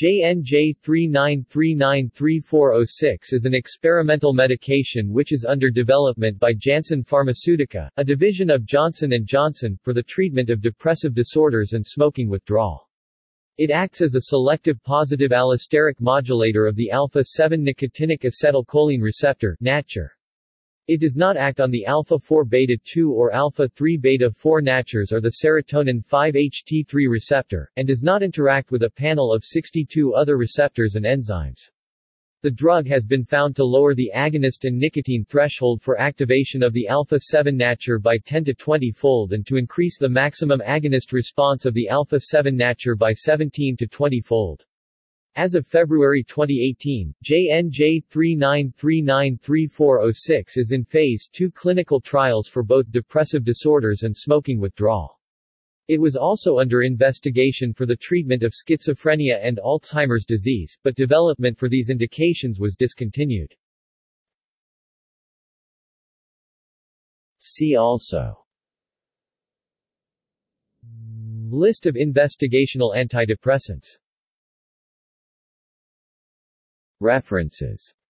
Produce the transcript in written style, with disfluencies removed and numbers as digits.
JNJ-39393406 is an experimental medication which is under development by Janssen Pharmaceutica, a division of Johnson & Johnson, for the treatment of depressive disorders and smoking withdrawal. It acts as a selective positive allosteric modulator of the alpha-7 nicotinic acetylcholine receptor (NACHR). It does not act on the alpha-4 beta-2 or alpha-3 beta-4 NACHRs or the serotonin 5-HT3 receptor, and does not interact with a panel of 62 other receptors and enzymes. The drug has been found to lower the agonist and nicotine threshold for activation of the alpha-7 NACHR by 10 to 20-fold and to increase the maximum agonist response of the alpha-7 NACHR by 17 to 20-fold. As of February 2018, JNJ-39393406 is in Phase 2 clinical trials for both depressive disorders and smoking withdrawal. It was also under investigation for the treatment of schizophrenia and Alzheimer's disease, but development for these indications was discontinued. See also: List of investigational antidepressants. References